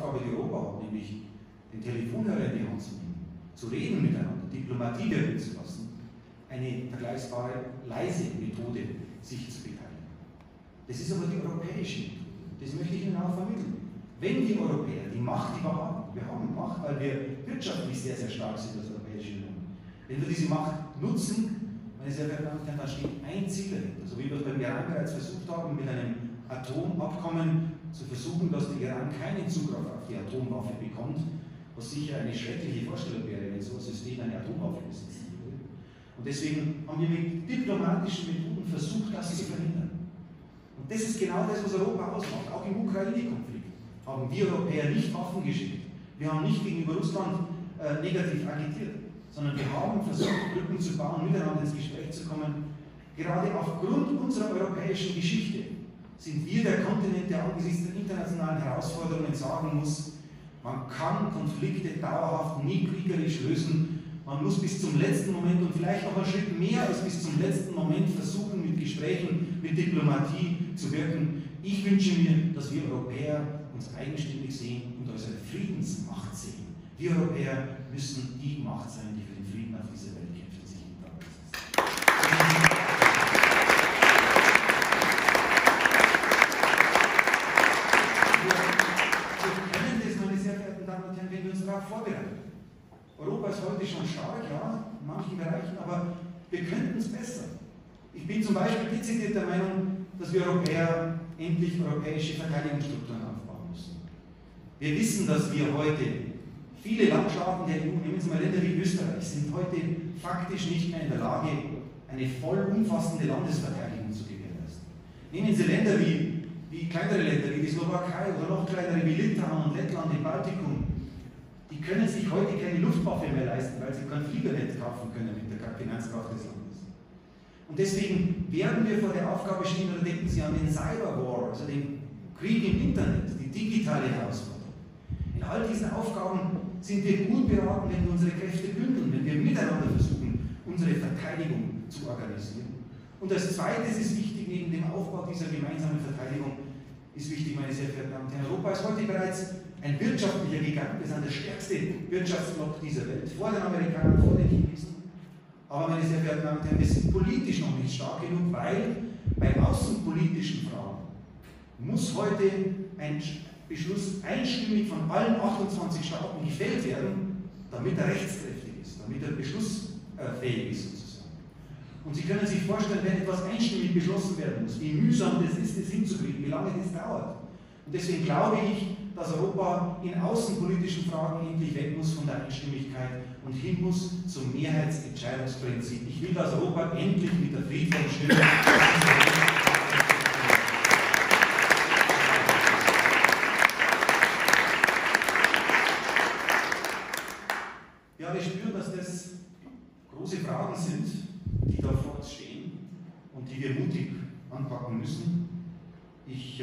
Aufgabe, die Europa hat, nämlich den Telefonhörer in die Hand zu nehmen, zu reden miteinander, Diplomatie wirken zu lassen, eine vergleichbare leise Methode, sich zu beteiligen. Das ist aber die europäische Methode. Das möchte ich Ihnen auch vermitteln. Wenn die Europäer die Macht, die wir haben Macht, weil wir wirtschaftlich sehr, sehr stark sind als Europäische Union, wenn wir diese Macht nutzen, meine sehr verehrten Damen und Herren, dann steht ein Ziel dahinter. So wie wir es beim Iran bereits versucht haben, mit einem Atomabkommen zu versuchen, dass der Iran keinen Zugriff auf die Atomwaffe bekommt, was sicher eine schreckliche Vorstellung wäre, wenn so ein System eine Atomwaffe besitzen würde. Und deswegen haben wir mit diplomatischen Methoden versucht, das zu verhindern. Und das ist genau das, was Europa ausmacht. Auch im Ukraine-Konflikt haben wir Europäer nicht Waffen geschickt. Wir haben nicht gegenüber Russland negativ agitiert, sondern wir haben versucht, Brücken zu bauen, miteinander ins Gespräch zu kommen. Gerade aufgrund unserer europäischen Geschichte sind wir der Kontinent, der angesichts der internationalen Herausforderungen sagen muss, man kann Konflikte dauerhaft nie kriegerisch lösen. Man muss bis zum letzten Moment und vielleicht noch einen Schritt mehr als bis zum letzten Moment versuchen, mit Gesprächen, mit Diplomatie zu wirken. Ich wünsche mir, dass wir Europäer uns eigenständig sehen und als eine Friedensmacht sehen. Wir Europäer müssen die Macht sein, die für den Frieden auf dieser Welt kämpft und sich jeden Tag durchsetzt. Wir können das, meine sehr verehrten Damen und Herren, wenn wir uns darauf vorbereiten. Europa ist heute schon stark, ja, in manchen Bereichen, aber wir könnten es besser. Ich bin zum Beispiel dezidiert der Meinung, dass wir Europäer endlich europäische Verteidigungsstrukturen aufbauen müssen. Wir wissen, dass wir heute viele Landstaaten der EU, nehmen Sie mal Länder wie Österreich, sind heute faktisch nicht mehr in der Lage, eine vollumfassende Landesverteidigung zu gewährleisten. Nehmen Sie Länder wie kleinere Länder wie die Slowakei oder noch kleinere wie Litauen und Lettland im Baltikum. Die können sich heute keine Luftwaffe mehr leisten, weil sie keinen Flieger nicht kaufen können mit der Finanzkraft des Landes. Und deswegen werden wir vor der Aufgabe stehen, oder denken Sie an den Cyberwar, also den Krieg im Internet, die digitale Herausforderung. In all diesen Aufgaben sind wir gut beraten, wenn wir unsere Kräfte bündeln, wenn wir miteinander versuchen, unsere Verteidigung zu organisieren. Und als Zweites ist wichtig, neben dem Aufbau dieser gemeinsamen Verteidigung, ist wichtig, meine sehr verehrten Damen und Herren, Europa ist heute bereits ein wirtschaftlicher Gigant, wir sind der stärkste Wirtschaftsblock dieser Welt, vor den Amerikanern, vor den Chinesen. Aber meine sehr verehrten Damen und Herren, wir sind politisch noch nicht stark genug, weil bei außenpolitischen Fragen muss heute ein Beschluss einstimmig von allen 28 Staaten gefällt werden, damit er rechtskräftig ist, damit er beschlussfähig ist sozusagen. Und Sie können sich vorstellen, wenn etwas einstimmig beschlossen werden muss, wie mühsam das ist, das hinzukriegen, wie lange das dauert. Und deswegen glaube ich, dass Europa in außenpolitischen Fragen endlich weg muss von der Einstimmigkeit und hin muss zum Mehrheitsentscheidungsprinzip. Ich will, dass Europa endlich mit der friedvollen Stimme ja, wir spüren, dass das große Fragen sind, die da vor uns stehen und die wir mutig anpacken müssen. Ich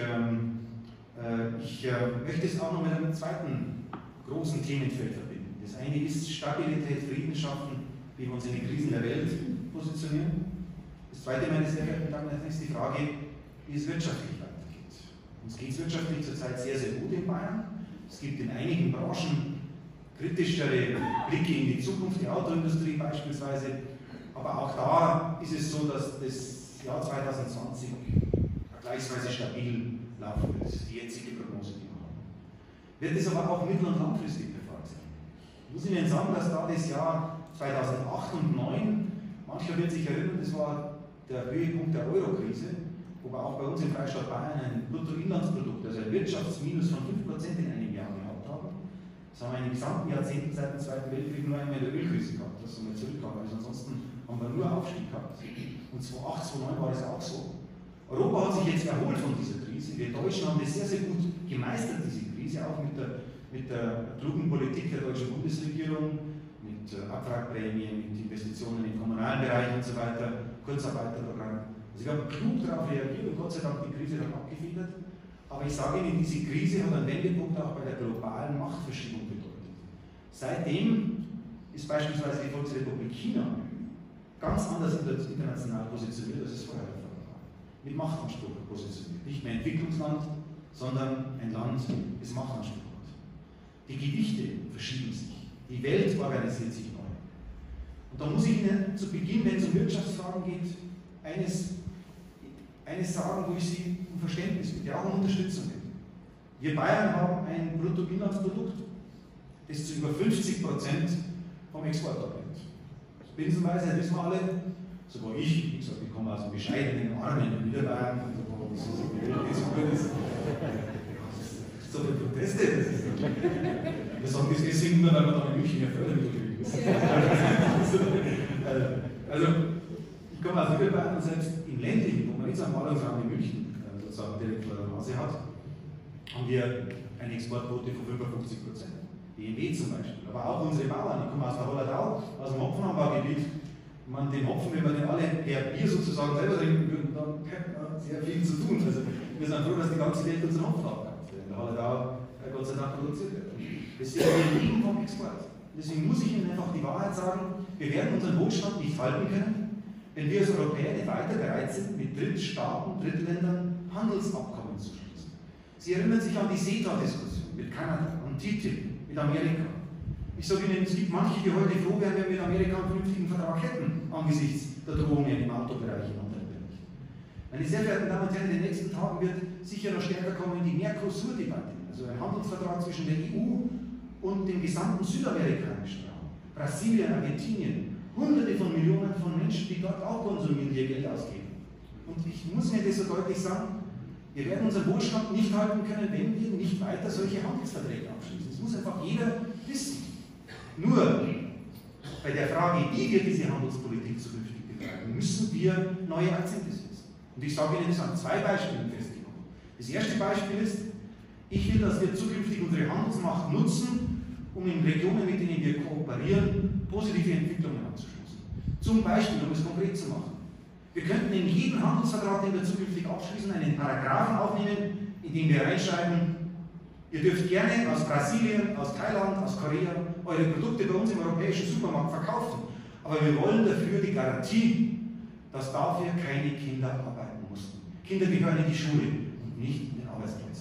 möchte es auch noch mit einem zweiten großen Themenfeld verbinden. Das eine ist Stabilität, Frieden schaffen, wie wir uns in den Krisen der Welt positionieren. Das zweite, meine sehr verehrten Damen und Herren, ist die Frage, wie es wirtschaftlich weitergeht. Uns geht es wirtschaftlich zurzeit sehr, sehr gut in Bayern. Es gibt in einigen Branchen kritischere Blicke in die Zukunft, die Autoindustrie beispielsweise. Aber auch da ist es so, dass das Jahr 2020 vergleichsweise stabil laufen wird. Das ist die jetzige Prognose, die wir haben. Wird es aber auch mittel- und langfristig der Fall sein. Ich muss Ihnen sagen, dass da das Jahr 2008 und 2009, mancher wird sich erinnern, das war der Höhepunkt der Euro-Krise, wo wir auch bei uns im Freistaat Bayern ein Bruttoinlandsprodukt, also ein Wirtschaftsminus von 5% in einem Jahr gehabt haben. Das haben wir in den gesamten Jahrzehnten seit dem Zweiten Weltkrieg nur einmal in der Ölkrise gehabt, dass wir zurückkamen. Also ansonsten haben wir nur Aufstieg gehabt. Und 2008, 2009 war das auch so. Europa hat sich jetzt erholt von dieser Krise. Wir Deutschen haben das sehr, sehr gut gemeistert, diese Krise, auch mit der klugen Politik der deutschen Bundesregierung, mit Abwrackprämien, mit Investitionen im kommunalen Bereich und so weiter, Kurzarbeiterprogramm. Also wir haben klug darauf reagiert und Gott sei Dank die Krise dann abgefedert. Aber ich sage Ihnen, diese Krise hat einen Wendepunkt auch bei der globalen Machtverschiebung bedeutet. Seitdem ist beispielsweise die Volksrepublik China ganz anders international positioniert, als es vorher der Fall war. Mit Machtanspruch positioniert. Nicht mehr Entwicklungsland, sondern ein Land, das Machtanspruch hat. Die Gewichte verschieben sich. Die Welt organisiert sich neu. Und da muss ich Ihnen zu Beginn, wenn es um Wirtschaftsfragen geht, eines sagen, wo ich Sie um Verständnis bitte, auch um Unterstützung bitte. Wir Bayern haben ein Bruttoinlandsprodukt, das zu über 50% vom Export abhängt. Binsenweise, das wissen wir alle, sogar ich, wie gesagt, ich komme aus einem bescheidenen, armen Niederbayern, wo es so viel Geld so gut ist. So viele Proteste, das ist nicht. Wir sagen das deswegen nur, weil wir da in München ja Fördermittel kriegen. Also, ich komme aus Niederbayern und selbst im ländlichen, wo man nicht so einen Ballungsraum wie München sozusagen direkt vor der Nase hat, haben wir eine Exportquote von 55%. BMW zum Beispiel, aber auch unsere Bauern. Ich komme aus der Hollerau, aus dem Hopfenanbaugebiet. Den Hopfen, wenn wir den alle per Bier sozusagen selber trinken würden, dann hätten wir sehr viel zu tun. Also wir sind froh, dass die ganze Welt unseren Hopfen abkauft, der in der Hollerau Gott sei Dank produziert wird. Deswegen wir leben vom Export. Deswegen muss ich Ihnen einfach die Wahrheit sagen, wir werden unseren Wohlstand nicht halten können, wenn wir als Europäer nicht weiter bereit sind, mit Drittstaaten, Drittländern Handelsabkommen zu schließen. Sie erinnern sich an die CETA-Diskussion mit Kanada, an TTIP, mit Amerika. Ich sage Ihnen, es gibt manche, die heute froh wären, wenn wir mit Amerika einen vernünftigen Vertrag hätten, angesichts der Drohungen im Autobereich und anderen Bereichen. Meine sehr verehrten Damen und Herren, in den nächsten Tagen wird sicher noch stärker kommen die Mercosur-Debatte, also ein Handelsvertrag zwischen der EU und dem gesamten südamerikanischen Raum. Brasilien, Argentinien, Hunderte von Millionen von Menschen, die dort auch konsumieren, die ihr Geld ausgeben. Und ich muss Ihnen das so deutlich sagen, wir werden unseren Wohlstand nicht halten können, wenn wir nicht weiter solche Handelsverträge abschließen. Das muss einfach jeder wissen. Nur bei der Frage, wie wir diese Handelspolitik zukünftig betreiben, müssen wir neue Akzente setzen. Und ich sage Ihnen das an 2 Beispielen festgemacht. Das erste Beispiel ist, ich will, dass wir zukünftig unsere Handelsmacht nutzen, um in Regionen, mit denen wir kooperieren, positive Entwicklungen anzustoßen. Zum Beispiel, um es konkret zu machen. Wir könnten in jeden Handelsvertrag, den wir zukünftig abschließen, einen Paragraphen aufnehmen, in dem wir reinschreiben, ihr dürft gerne aus Brasilien, aus Thailand, aus Korea eure Produkte bei uns im europäischen Supermarkt verkaufen. Aber wir wollen dafür die Garantie, dass dafür keine Kinder arbeiten mussten. Kinder gehören in die Schule und nicht in den Arbeitsplatz.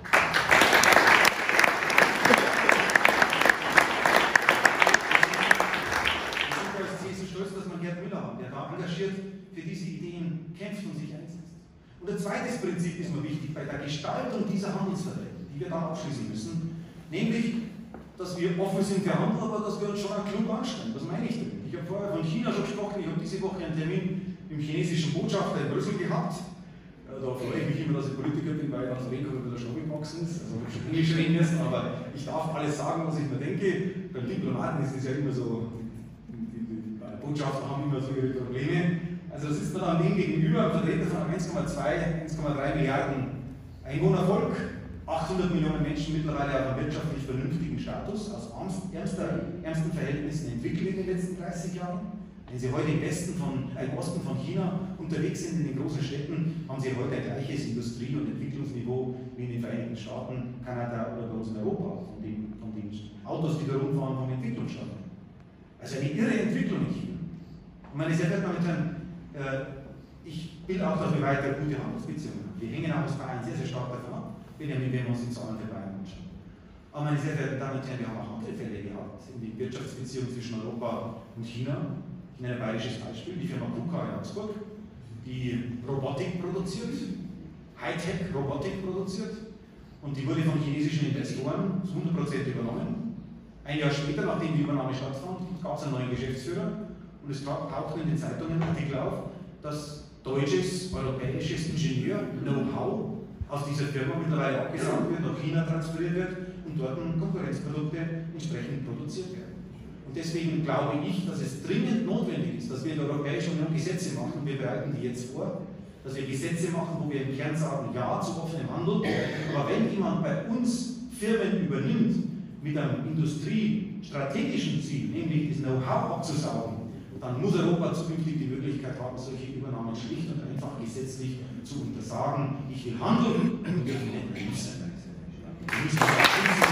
Wir sind stolz, dass wir Gerd Müller haben, der da engagiert für diese Ideen kämpft und sich einsetzt. Und ein zweites Prinzip ist mir wichtig bei der Gestaltung dieser Handelsverträge, die wir da abschließen müssen, nämlich, dass wir offen sind für Handel, aber dass wir uns schon klug anstrengen. Was meine ich damit? Ich habe vorher von China schon gesprochen, ich habe diese Woche einen Termin mit dem chinesischen Botschafter in Brüssel gehabt. Da freue ich mich immer, dass ich Politiker bin, weil ich nach Vancouver wieder Schnabel gewachsen ist, also schon Englisch reden müssen, aber ich darf alles sagen, was ich mir denke. Beim Diplomaten ist es ja immer so, die Botschafter haben immer so ihre Probleme. Also sitzt man dann dem gegenüber, ein Vertreter von einem 1,3 Milliarden Einwohnervolk, 800 Millionen Menschen mittlerweile auf einem wirtschaftlich vernünftigen Status, aus ärmsten Verhältnissen entwickelt in den letzten 30 Jahren. Wenn Sie heute im Osten von China unterwegs sind, in den großen Städten, haben Sie heute ein gleiches Industrie- und Entwicklungsniveau wie in den Vereinigten Staaten, Kanada oder bei uns in Europa, von den Autos, die da rumfahren, vom Entwicklungsstand. Also eine irre Entwicklung in China. Und meine sehr verehrten Damen und Herren, ich will auch, dass wir weiter gute Handelsbeziehungen haben. Wir hängen auch als Bayern sehr, sehr stark davon ab, wenn wir uns die Zahlen für Bayern anschauen. Aber meine sehr verehrten Damen und Herren, wir haben auch andere Fälle gehabt in den Wirtschaftsbeziehungen zwischen Europa und China. Ich nenne ein bayerisches Beispiel, die Firma KUKA in Augsburg, die Robotik produziert, Hightech-Robotik produziert, und die wurde von chinesischen Investoren zu 100% übernommen. Ein Jahr später, nachdem die Übernahme stattfand, gab es einen neuen Geschäftsführer und es tauchten in den Zeitungen Artikel auf, dass deutsches, europäisches Ingenieur-Know-how aus dieser Firma mittlerweile abgesaugt wird, nach China transferiert wird und dort Konkurrenzprodukte entsprechend produziert werden. Und deswegen glaube ich, dass es dringend notwendig ist, dass wir in der Europäischen Union Gesetze machen, wir bereiten die jetzt vor, dass wir Gesetze machen, wo wir im Kern sagen, ja zu offenem Handel, aber wenn jemand bei uns Firmen übernimmt mit einem industriestrategischen Ziel, nämlich das Know-how abzusaugen, dann muss Europa zukünftig die Möglichkeit haben, solche Übernahmen schlicht und einfach gesetzlich zu untersagen. Ich will handeln und wir will nicht sein.